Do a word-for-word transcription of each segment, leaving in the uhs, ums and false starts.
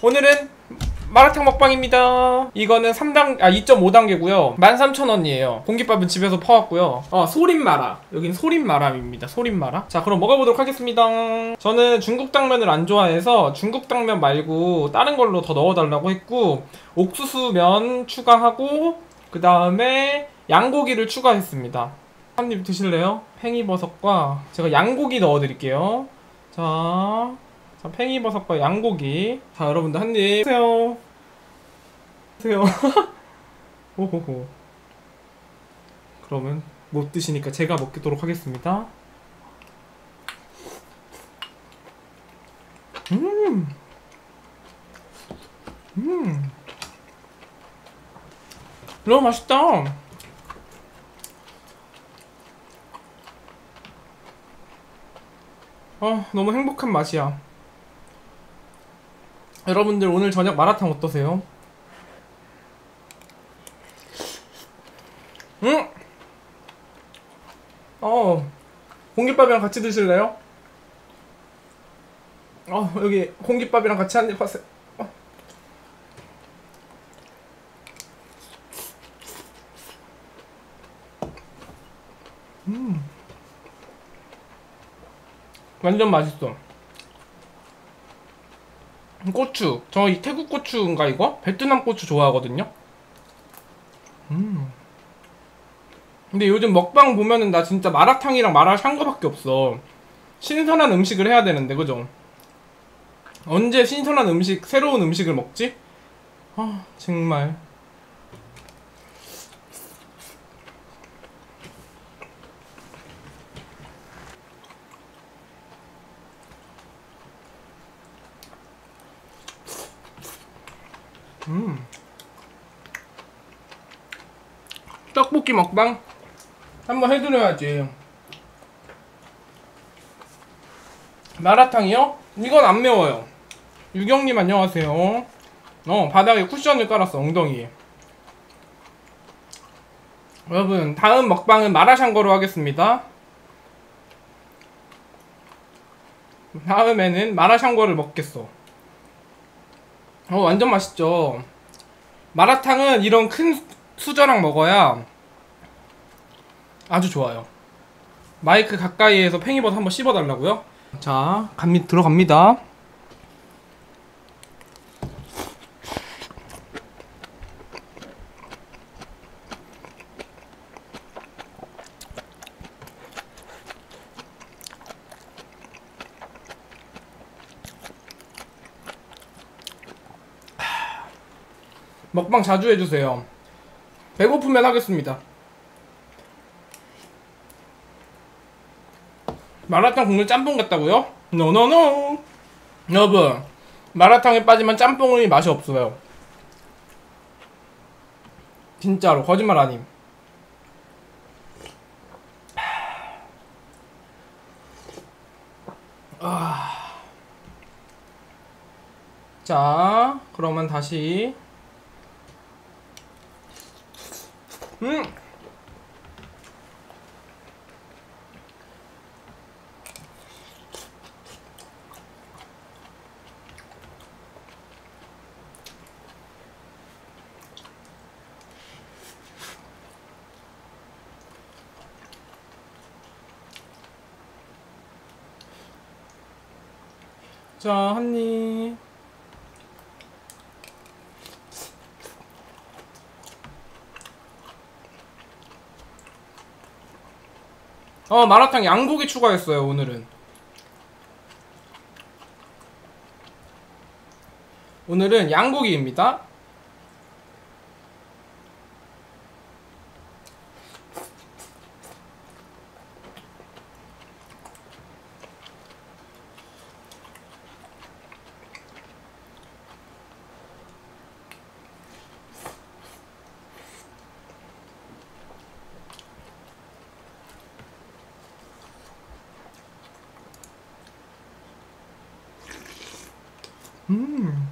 오늘은 마라탕 먹방입니다. 이거는 삼 단, 아 이 점 오 단계고요 만 삼천 원이에요 공깃밥은 집에서 퍼왔고요. 어 소림마라, 여기는 소림마람입니다. 소림마라. 자 그럼 먹어보도록 하겠습니다. 저는 중국 당면을 안 좋아해서 중국 당면 말고 다른 걸로 더 넣어달라고 했고, 옥수수면 추가하고 그 다음에 양고기를 추가했습니다. 한 입 드실래요? 팽이버섯과 제가 양고기 넣어드릴게요. 자, 자 팽이버섯과 양고기. 자 여러분들 한 입 드세요. 드세요. 오호호. 그러면 못 드시니까 제가 먹도록 하겠습니다. 음, 음, 너무 맛있다. 어, 너무 행복한 맛이야. 여러분들 오늘 저녁 마라탕 어떠세요? 음! 어, 공깃밥이랑 같이 드실래요? 어, 여기 공깃밥이랑 같이 한 입 하세요. 어. 음, 완전 맛있어. 고추, 저 이 태국 고추인가 이거? 베트남 고추 좋아하거든요. 음. 근데 요즘 먹방 보면은 나 진짜 마라탕이랑 마라샹궈밖에 없어. 신선한 음식을 해야 되는데, 그죠? 언제 신선한 음식, 새로운 음식을 먹지? 아, 정말. 음. 떡볶이 먹방? 한번 해드려야지. 마라탕이요? 이건 안 매워요. 유경님 안녕하세요. 어, 바닥에 쿠션을 깔았어, 엉덩이에. 여러분, 다음 먹방은 마라샹궈로 하겠습니다. 다음에는 마라샹궈를 먹겠어. 어, 완전 맛있죠. 마라탕은 이런 큰 수저랑 먹어야 아주 좋아요. 마이크 가까이에서 팽이버섯 한번 씹어달라고요? 자, 감미 들어갑니다. 먹방 자주 해주세요. 배고프면 하겠습니다. 마라탕 국물 짬뽕 같다고요? 노노노. 여러분, 마라탕에 빠지면 짬뽕이 맛이 없어요. 진짜로 거짓말 아님. 아... 자, 그러면 다시 음! 자, 한입. 어, 마라탕 양고기 추가했어요, 오늘은. 오늘은 양고기입니다. 음.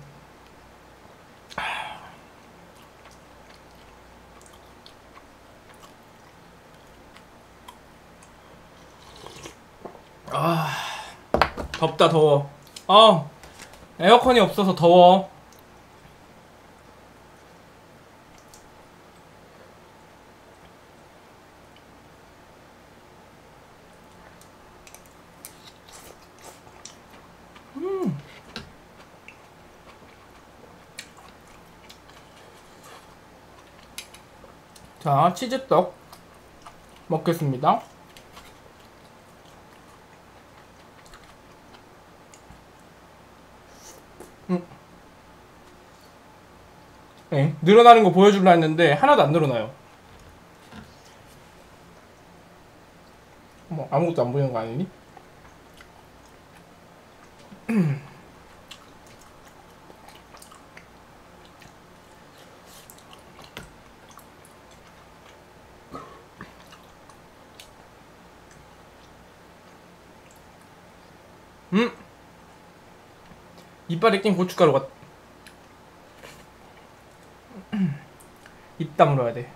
아, 덥다 더워. 아, 에어컨이 없어서 더워. 자, 치즈떡 먹겠습니다. 음. 네, 늘어나는 거 보여주려 했는데 하나도 안 늘어나요. 뭐 아무것도 안 보이는 거 아니니? 음! 이빨에 낀 고춧가루가 입 다물어야 돼.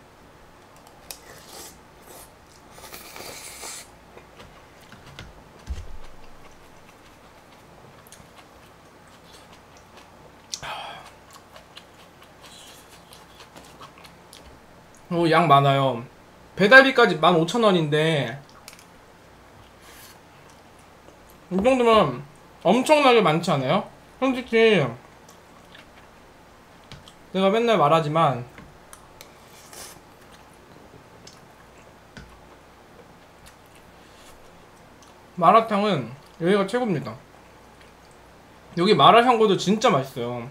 오, 양 많아요. 배달비까지 만 오천 원인데 이 정도면 엄청나게 많지 않아요? 솔직히 내가 맨날 말하지만 마라탕은 여기가 최고입니다. 여기 마라샹궈도 진짜 맛있어요.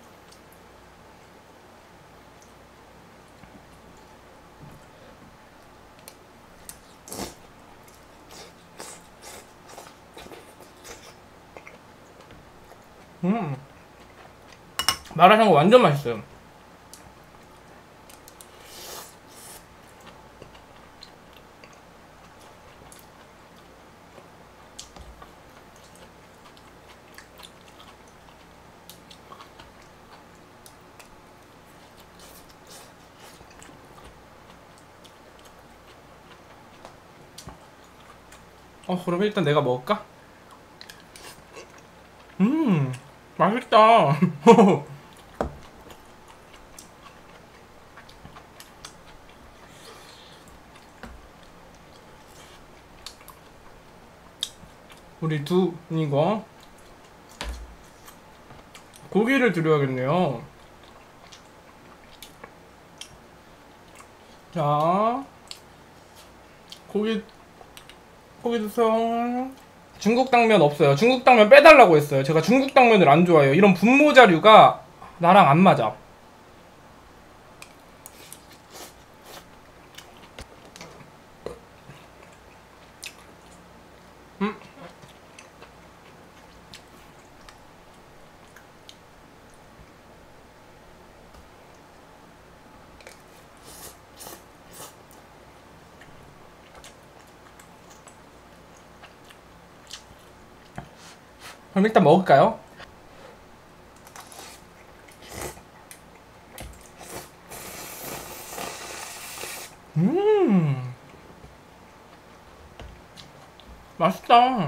음, 마라샹궈 완전 맛있어요. 어, 그럼 일단 내가 먹을까? 음, 맛있다. 우리 두 이거 고기를 드려야겠네요. 자, 고기 고기 주세요. 중국 당면 없어요. 중국 당면 빼달라고 했어요. 제가 중국 당면을 안 좋아해요. 이런 분모자류가 나랑 안 맞아. 음. 그럼 일단 먹을까요? 음, 맛있다.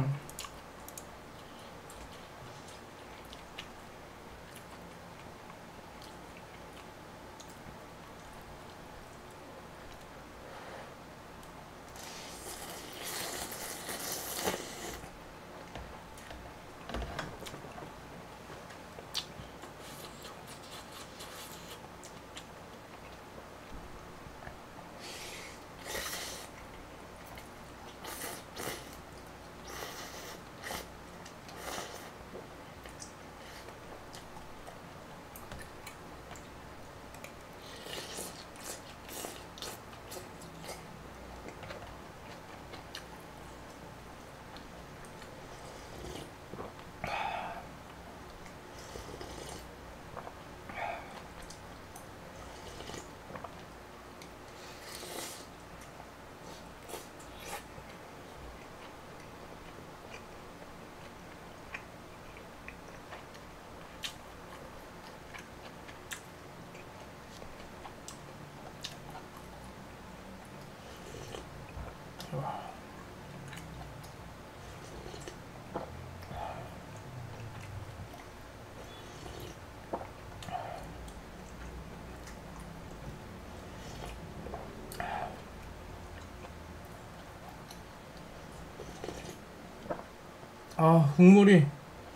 아, 국물이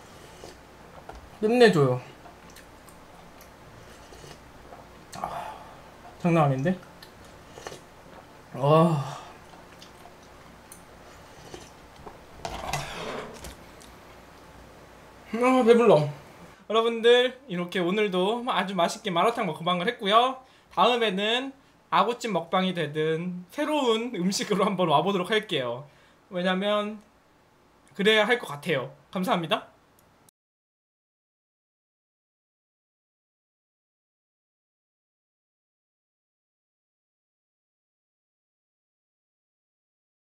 끝내줘요. 아, 장난 아닌데? 아, 아 배불러. 여러분들 이렇게 오늘도 아주 맛있게 마라탕 먹방을 했고요. 다음에는 아구찜 먹방이 되든 새로운 음식으로 한번 와보도록 할게요. 왜냐면 그래야 할 것 같아요. 감사합니다.